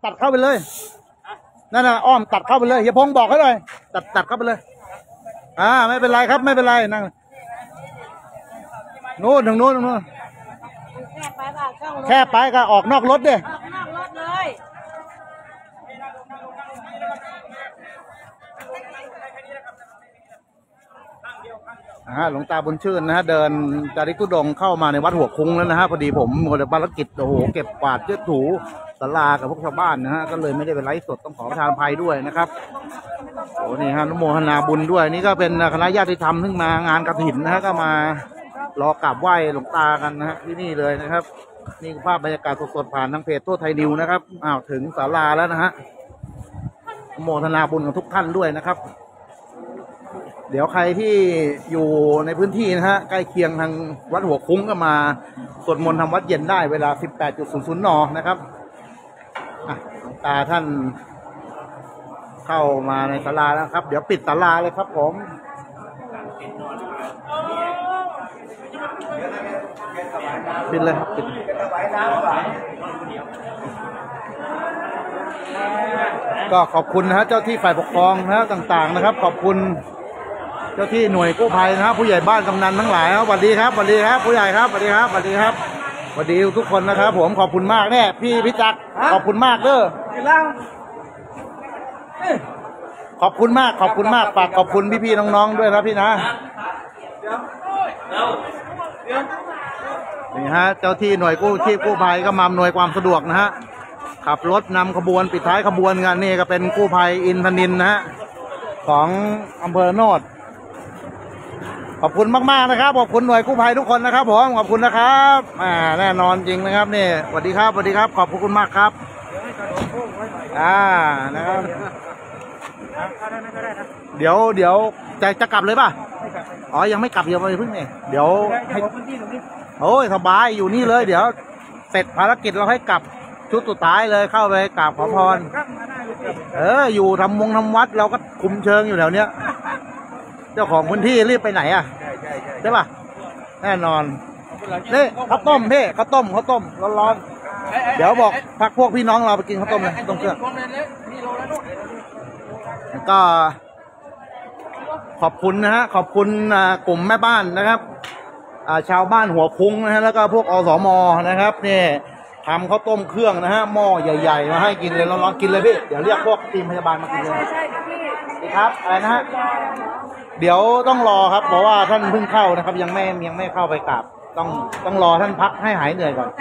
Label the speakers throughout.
Speaker 1: ตัดเข้าไปเลยนั่นน่ะอ้อมตัดเข้าไปเลยเฮียพงบอกให้หน่อยตัดเข้าไปเลยไม่เป็นไรครับไม่เป็นไรนั่งนู้นทางนู้นแค่ไปก็ออกนอกรถดิหลวงตาบุญชื่นนะฮะเดินจาริกธุดงค์เข้ามาในวัดหัวคุ้งแล้วนะฮะพอดีผมหมดภารกิจโอ้โหเก็บกวาดเช็ดถูศาลากับพวกชาวบ้านนะฮะก็เลยไม่ได้ไปไลฟ์สดต้องขอประทานอภัยด้วยนะครับโอ้นี่ฮะนุโมทนาบุญด้วยนี่ก็เป็นคณะญาติธรรมซึ่งมางานกฐินนะฮะก็มารอกราบไหว้หลวงตากันนะฮะที่นี่เลยนะครับนี่ภาพบรรยากาศสดๆผ่านทางเพจทั่วไทยนิวนะครับถึงศาลาแล้วนะฮะนุโมทนาบุญกับทุกท่านด้วยนะครับเดี๋ยวใครที่อยู่ในพื้นที่นะฮะใกล้เคียงทางวัดหัวคุ้งก็มาสวดมนต์ทำวัดเย็นได้เวลา 18:00 น.นะครับหลวงตาท่านเข้ามาในศาลาแล้วครับเดี๋ยวปิดศาลาเลยครับผมปิดเลยครับปิดก็ขอบคุณนะฮะเจ้าที่ฝ่ายปกครองนะฮะต่างๆนะครับขอบคุณเจ้าที่หน่วยกู้ภัยนะครับผู้ใหญ่บ้านกำนันทั้งหลายครับสวัสดีครับสวัสดีครับผู้ใหญ่ครับสวัสดีครับสวัสดีครับสวัสดีทุกคนนะครับผมขอบคุณมากแน่พี่พิจักรขอบคุณมากเด้อขอบคุณมากฝากขอบคุณพี่ๆน้องๆด้วยนะพี่นะนี่ฮะเจ้าที่หน่วยกู้ชีพกู้ภัยก็มาอำนวยความสะดวกนะฮะขับรถนำขบวนปิดท้ายขบวนกันนี่ก็เป็นกู้ภัยอินทนินนะฮะของอำเภอโนดขอบคุณมากๆนะครับขอบคุณหน่วยกู้ภัยทุกคนนะครับผมขอบคุณนะครับแน่นอนจริงนะครับนี่สวัสดีครับสวัสดีครับขอบคุณมากครับนะครับเดี๋ยวจะกลับเลยป่ะอ๋อยังไม่กลับยังไม่เพิ่งเนี่ยเดี๋ยวให้โอ้ยสบายอยู่นี่เลยเดี๋ยวเสร็จภารกิจเราให้กลับชุดสุดท้ายเลยเข้าไปกราบขอพรอยู่ทำวัดเราก็คุมเชิงอยู่แถวเนี้ยเจ้าของพื้นที่รีบไปไหนใช่ป่ะแน่นอนนี่ข้าวต้มพี่ข้าวต้มร้อนๆเดี๋ยวบอกพักพวกพี่น้องเราไปกินข้าวต้มเลยต้มเครื่องก็ขอบคุณนะฮะขอบคุณกลุ่มแม่บ้านนะครับชาวบ้านหัวคุ้งนะฮะแล้วก็พวกอสม.นะครับนี่ทำข้าวต้มเครื่องนะฮะหม้อใหญ่ๆมาให้กินเลยร้อนๆกินเลยพี่เดี๋ยวเรียกพวกทีมพยาบาลมากินเลยดีครับอะไรนะฮะเดี๋ยวต้องรอครับเพราะว่าท่านเพิ่งเข้านะครับยังไม่เข้าไปกราบต้องรอท่านพักให้หายเหนื่อยก่อน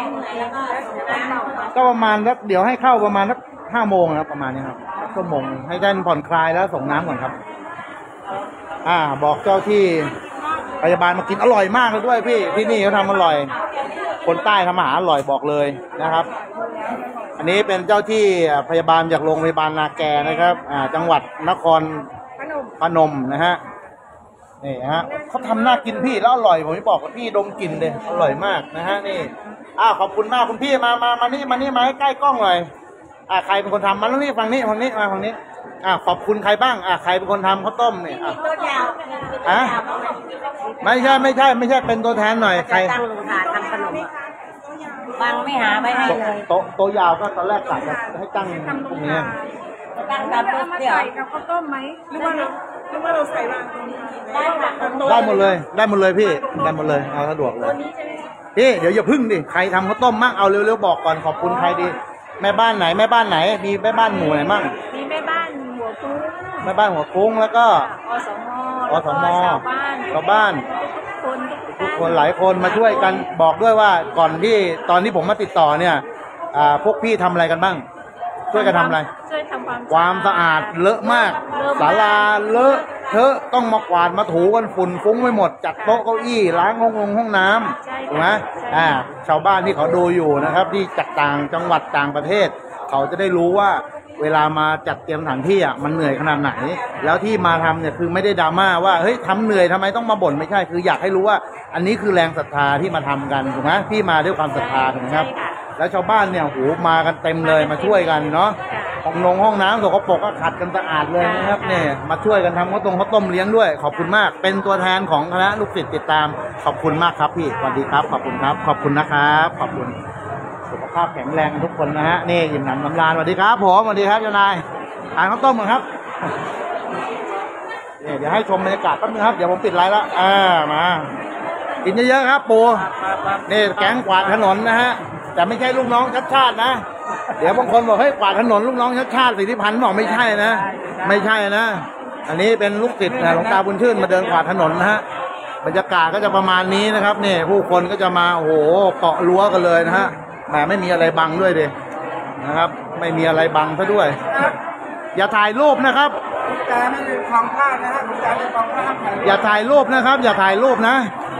Speaker 1: ก็ประมาณสักเดี๋ยวให้เข้าประมาณสัก5 โมงครับประมาณนี้ครับชั่วโมงให้ท่านผ่อนคลายแล้วส่งน้ำก่อนครับบอกเจ้าที่พยาบาลมากินอร่อยมากเลยด้วยพี่ที่นี่เขาทำอร่อยคนใต้ทำอาหารอร่อยบอกเลยนะครับอันนี้เป็นเจ้าที่พยาบาลจากโรงพยาบาลนาแกนะครับจังหวัดนครพนมนะฮะนี่ฮะเขาทำน่ากินพี่แล้วอร่อยผมจะบอกกับพี่ดมกลิ่นเลยอร่อยมากนะฮะนี่ขอบคุณมากคุณพี่มานี่มาให้ใกล้กล้องหน่อยใครเป็นคนทำมาแล้วนี่ฝั่งนี้มาฝั่งนี้ขอบคุณใครบ้างใครเป็นคนทำข้าวต้มเนี่ยไม่ใช่เป็นตัวแทนหน่อยใคร
Speaker 2: ตั้งโรงทานทำขนมบางไม่หาไว้ให้เลย
Speaker 1: โตยาวก็ตอนแรกกะจะให้ตั้งตรงนี้
Speaker 2: ตั้งกับเดี๋ยว
Speaker 3: กับข้าวต้มไหมหรือว่าเราใส่วางตรงนี้
Speaker 1: ได้หมดเลยพี่ได้หมดเลยเอาสะดวกเลยพี่เดี๋ยวอย่าพึ่งดิใครทำข้าวต้มมั่งเอาเร็วๆบอกก่อนขอบคุณใครดีแม่บ้านไหนมีแม่บ้านหมู่ไหนมั่ง
Speaker 3: มีแม่บ้านหัวคุ้
Speaker 1: งแล้วก็
Speaker 3: อสม.
Speaker 1: ชาวบ้านทุกคนหลายคนมาช่วยกันบอกด้วยว่าก่อนที่ตอนที่ผมมาติดต่อเนี่ยพวกพี่ทำอะไรกันบ้างช่วยกันทำอะไร
Speaker 3: ช่วยทำ
Speaker 1: ความสะอาดเลอะมากศาลาเลอะเทอะต้องมากวาดมาถูกันฝุ่นฟุ้งไปหมดจัดโต๊ะเก้าอี้ล้างห้องน้ำถูกไหมชาวบ้านที่เขาดูอยู่นะครับที่จากต่างจังหวัดต่างประเทศเขาจะได้รู้ว่าเวลามาจัดเตรียมสถานที่มันเหนื่อยขนาดไหนแล้วที่มาทำเนี่ยคือไม่ได้ดราม่าว่าเฮ้ยทำเหนื่อยทำไมต้องมาบ่นไม่ใช่คืออยากให้รู้ว่าอันนี้คือแรงศรัทธาที่มาทำกันถูกไหมพี่มาด้วยความศรัทธาถูกไหมครับแล้วชาวบ้านเนี่ยโหมากันเต็มเลยมาช่วยกันเนาะห้องน้ำสกปรกก็ขัดกันสะอาดเลยนะครับเนี่ยมาช่วยกันทำข้าวต้มเลี้ยงด้วยขอบคุณมากเป็นตัวแทนของคณะลูกศิษย์ติดตามขอบคุณมากครับพี่สวัสดีครับขอบคุณครับขอบคุณนะครับขอบคุณสุขภภาพแข็งแรงทุกคนนะฮะนี่อิ่มหนำสำราญสวัสดีครับผมสวัสดีครับเจ้านายทานข้าวต้มกันครับนี่เดี๋ยวให้ชมบรรยากาศแป๊บนึงครับเดี๋ยวผมปิดไลฟ์แล้วมากินเยอะๆครับปูนี่แก๊งกวาดถนนนะฮะแต่ไม่ใช่ลูกน้องชัดชาตินะเดี๋ยวบางคนบอกเฮ้ยกวาดถนนลูกน้องชัดชาติสิทธิพันธ์บอกไม่ใช่นะไม่ใช่นะอันนี้เป็นลูกศิษย์หลวงตาบุญชื่นมาเดินกวาดถนนนะฮะบรรยากาศก็จะประมาณนี้นะครับนี่ผู้คนก็จะมาโอ้โหเกาะรั้วกันเลยนะฮะแหมไม่มีอะไรบังด้วยดินะครับไม่มีอะไรบังซะด้วยอย่าถ่ายรูปนะครับ
Speaker 3: แต่ไม่ได้คลองผ้านะฮะแต่เป็นคลองผ้า
Speaker 1: อย่าถ่ายรูปนะครับอย่าถ่ายรูปนะ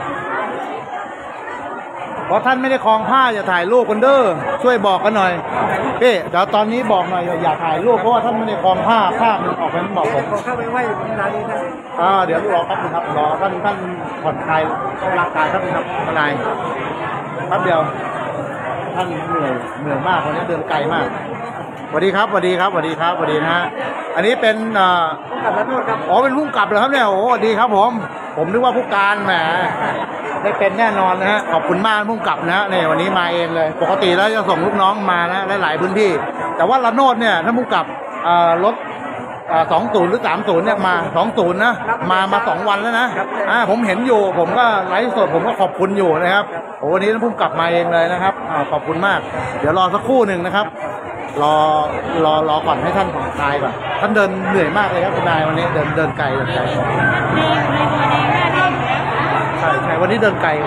Speaker 1: เพราะท่านไม่ได้คลองผ้าอย่าถ่ายรูปกันเด้อช่วยบอกกันหน่อยพี่เดี๋ยวตอนนี้บอกหน่อยอย่าถ่ายรูปเพราะว่าท่านไม่ได้คลองผ้ามันออกเป็นบอกผม
Speaker 3: เข้าไปไหว้ที่ร้านนี้นะ
Speaker 1: เดี๋ยวรอแป๊บนึงครับรอท่านผ่อนคลายร่างกายครับครับทนายแป๊บเดียวท่านเหนื่อยมากวันนี้เดินไกลมากสวัสดีครับสวัสดีครับสวัสดีครับสวัสดีนะฮะอันนี้เป็น
Speaker 3: ผู้กำกับครับ
Speaker 1: อ๋อเป็นผู้กำกับเหรอครับเนี่ยโอ้ดีครับผมนึกว่าผู้การแหมได้เป็นแน่นอนนะฮะขอบคุณมากผู้กำกับนะฮะเนี่ยวันนี้มาเองเลยปกติแล้วจะส่งลูกน้องมานะหลายพื้นที่แต่ว่าละโนดเนี่ยท่านผู้กำกับรถ20หรือ30เนี่ยมา20นะมา2วันแล้วนะผมเห็นอยู่ผมก็ไลฟ์สดผมก็ขอบคุณอยู่นะครับโอ้วันนี้ท่านผู้กำกับมาเองเลยนะครับขอบคุณมากเดี๋ยวรอสักครู่หนึ่งนะครับรอก่อนให้ท่านผ่อนคลายก่อนท่านเดินเหนื่อยมากเลยครับคุณนายวันนี้เดินไกลใช่วันนี้เดินไกล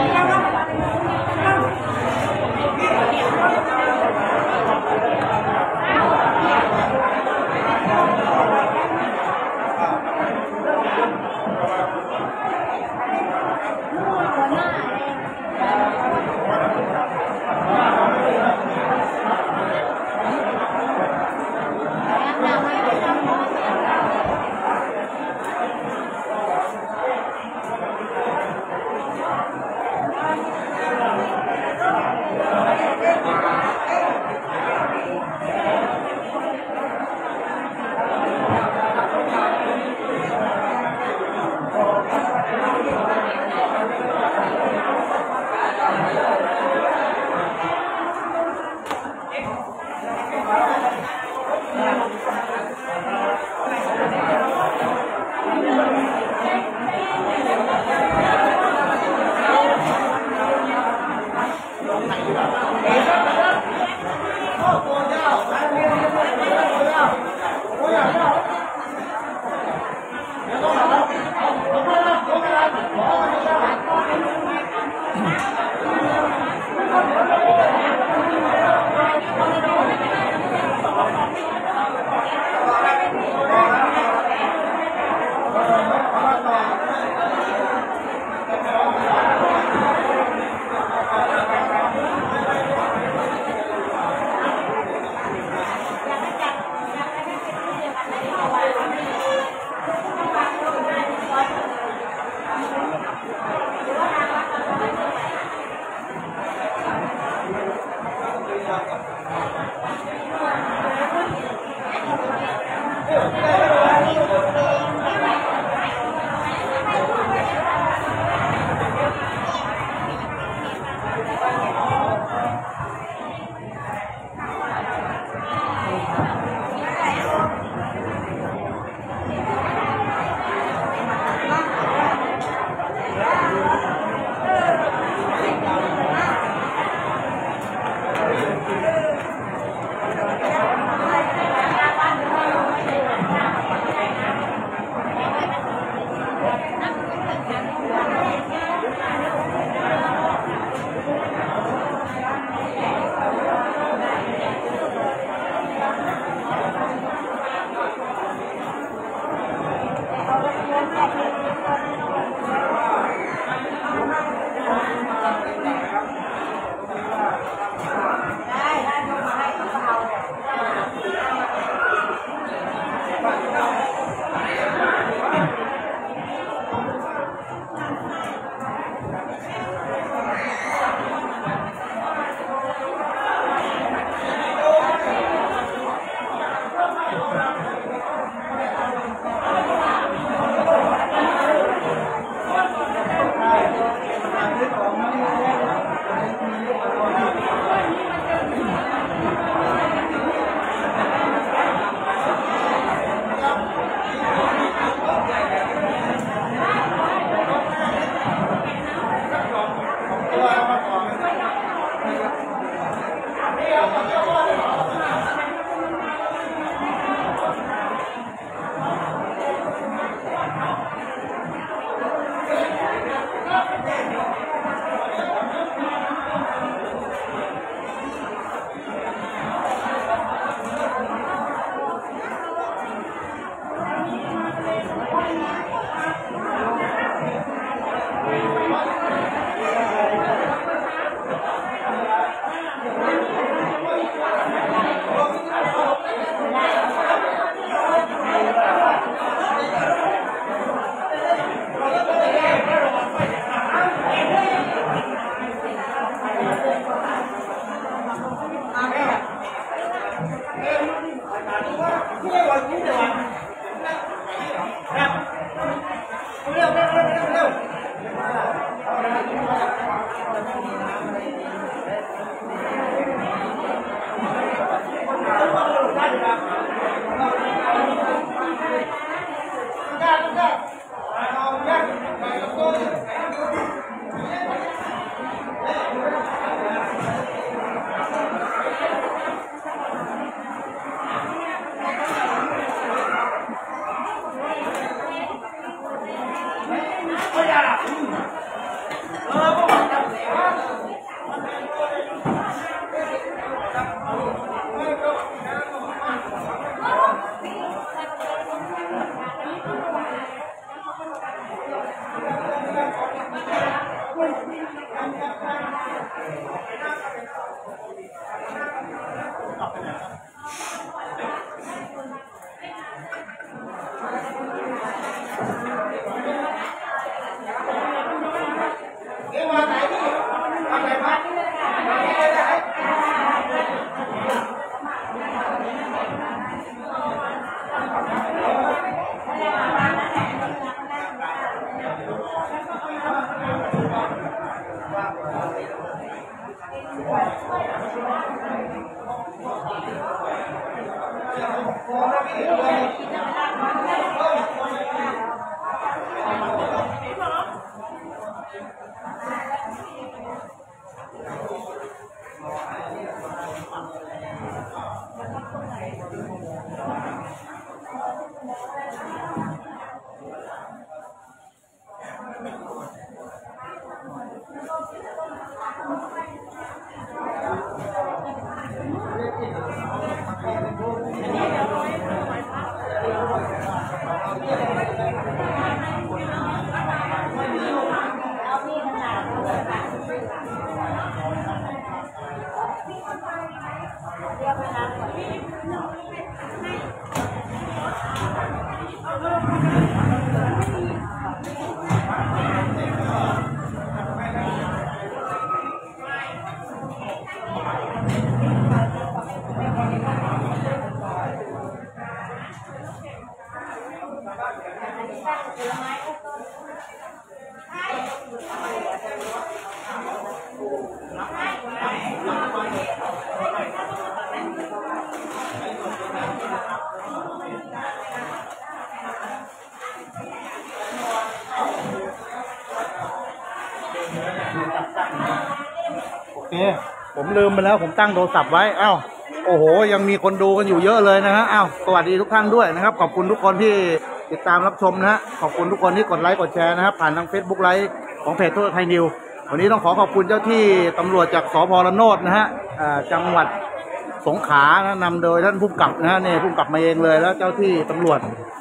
Speaker 1: โอเคผมลืมไปแล้วผมตั้งโทรศัพท์ไว้อ้าวโอ้โหยังมีคนดูกันอยู่เยอะเลยนะฮะอ้าวสวัสดีทุกท่านด้วยนะครับขอบคุณทุกคนที่ติดตามรับชมนะฮะขอบคุณทุกคนที่กดไลค์กดแชร์นะครับผ่านทาง Facebook ไลฟ์ของเพจทั่วไทยนิววันนี้ต้องขอบคุณเจ้าที่ตำรวจจากสพระโนดนะฮะจังหวัดสงขลานะนำโดยท่านผู้กำกับนะฮะเนี่ยผู้กำกับมาเองเลยแล้วเจ้าที่ตำรวจ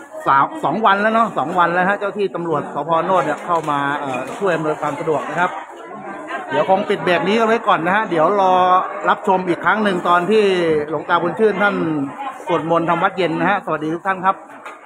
Speaker 1: 2 วันแล้วเนาะ2 วันแล้วฮะเจ้าที่ตำรวจสพระโนดเนี่ยเข้ามาช่วยอำนวยความสะดวกนะครับเดี๋ยวคงปิดแบบนี้กันไว้ก่อนนะฮะเดี๋ยวรอรับชมอีกครั้งหนึ่งตอนที่หลวงตาบุญชื่นท่านสวดมนต์ทำวัดเย็นนะฮะสวัสดีทุกท่านครับ